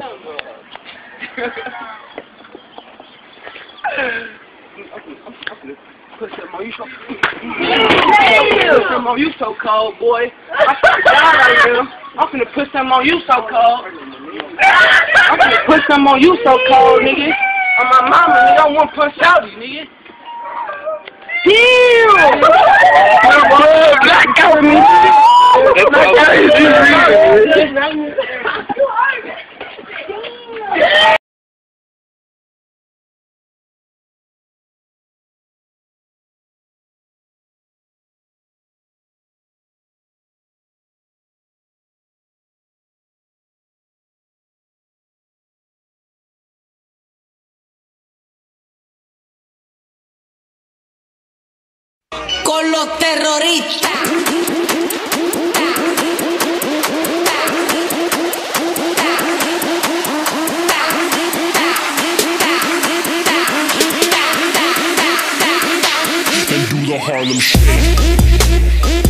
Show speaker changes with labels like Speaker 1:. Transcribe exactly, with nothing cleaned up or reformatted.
Speaker 1: I'm gonna put some on you so put some on you so cold, boy. I swear to God I am. I'm gonna put some on you so cold. I'm gonna put some on you so cold, nigga. On my mama, nigga, I want to punch out you, nigga. Damn! Black out me. Black out me.
Speaker 2: Con los terroristas.
Speaker 3: And do the Harlem Shake.